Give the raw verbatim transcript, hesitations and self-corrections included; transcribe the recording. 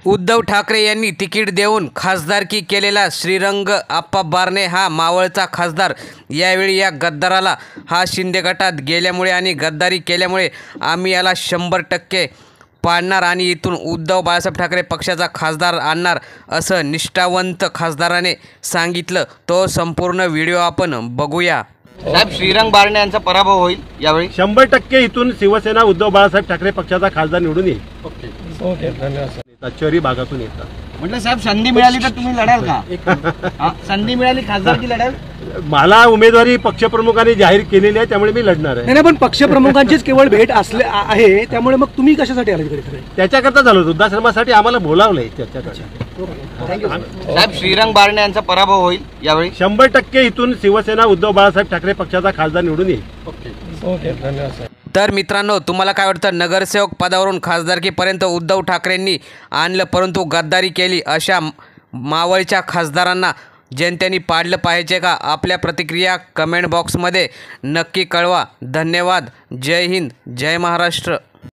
उद्धव ठाकरे यांनी तिकीट देऊन खासदारकी केलेला श्रीरंग आप्पा बारणे हा मावळचा खासदार। यावेळी या गद्दाराला हा शिंदे गटात गेल्यामुळे आणि गद्दारी केल्यामुळे आम्ही याला शंभर टक्के पाडणार आणि इथून उद्धव बाळासाहेब ठाकरे पक्षाचा खासदार आणणार असं निष्ठावंत खासदाराने सांगितलं। तो संपूर्ण व्हिडिओ आपण बघूया। साहेब, श्रीरंग बारणे यांचा पराभव होईल यावेळी शंभर टक्के इथून शिवसेना उद्धव बाळासाहेब ठाकरे पक्षाचा खासदार निवडून येईल। ओके ओके धन्यवाद। शहरी भागातून येतात म्हटलं साहेब, संधी मिळाली तर तुम्ही लढाल का? संधी मिळाली खासदारकी लढाल? मला उमेदवारी पक्षप्रमुखांनी जाहीर केलेली आहे, त्यामुळे मी लढणार आहे। नाही, पण पक्षप्रमुखांचीच केवळ भेट असले आहे, त्यामुळे मग तुम्ही कशासाठी आले तिकडे? त्याच्याकरता झालो, वृद्धाश्रमासाठी आम्हाला बोलावलंय चर्चा। साहेब, श्रीरंग बारणे यांचा पराभव होईल यावेळी शंभर टक्के इथून शिवसेना उद्धव बाळासाहेब ठाकरे पक्षाचा खासदार निवडून येईल। ओके ओके धन्यवाद। तर मित्रांनो, तुम्हाला काय वाटतं? नगरसेवक पदावरून खासदारकीपर्यंत उद्धव ठाकरेंनी आणलं, परंतु गद्दारी केली अशा मावळच्या खासदारांना जनतेने पाडलं पाहिजे का? आपल्या प्रतिक्रिया कमेंट बॉक्समध्ये नक्की कळवा। धन्यवाद। जय हिंद, जय महाराष्ट्र।